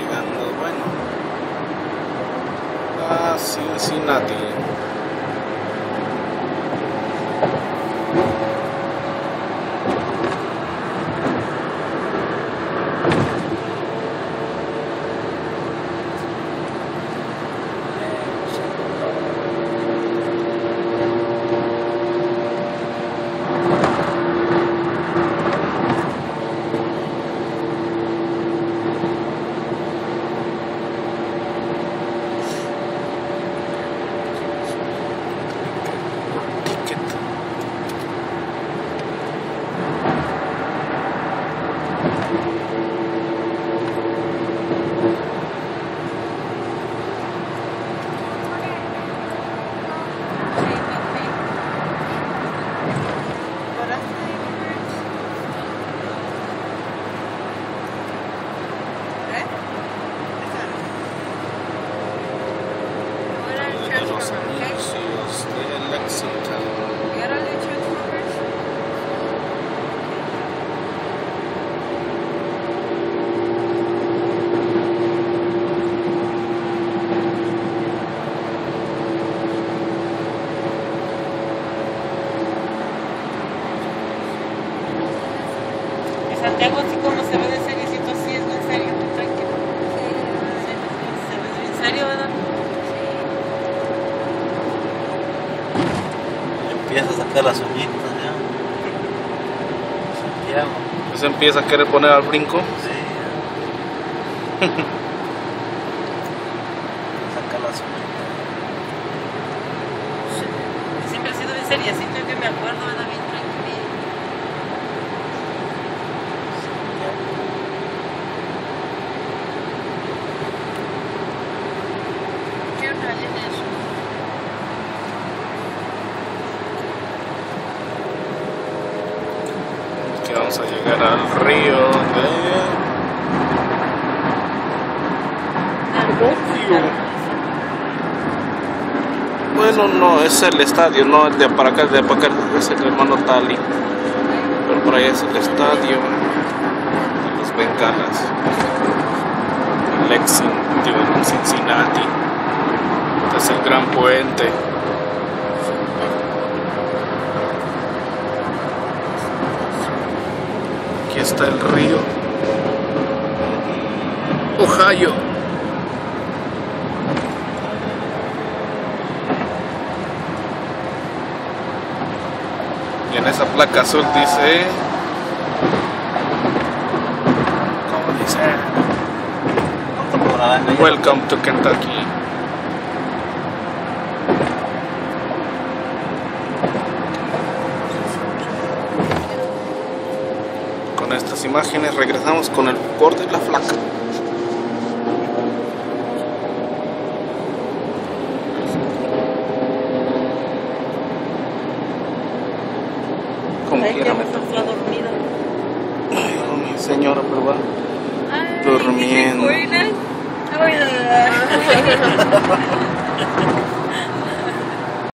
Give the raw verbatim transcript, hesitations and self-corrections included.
llegando, bueno, a Cincinnati. Santiago, así como se ve de seriecito, así es en serio, muy tranquilo. Se ve en serio, ¿verdad? Empieza a sacar las uñitas ya. Santiago. Se empieza a querer poner al brinco. Sí. Saca las uñitas. Siempre ha sido bien seriecito, yo que me acuerdo, ¿verdad? Bien tranquilo. Que vamos a llegar al río de bueno, no, es el estadio, no el de para acá, el de para acá es el hermano Tali, pero por ahí es el estadio de los Bengalas, Lexington, Cincinnati. Este es el gran puente. Aquí está el río Ohio. Y en esa placa azul dice, ¿cómo dice? Welcome to Kentucky. Con estas imágenes regresamos con el borde de la flaca. Como Ay, quiera que me me está dormida. Ay, oh, mi señora, pero va durmiendo. Ay,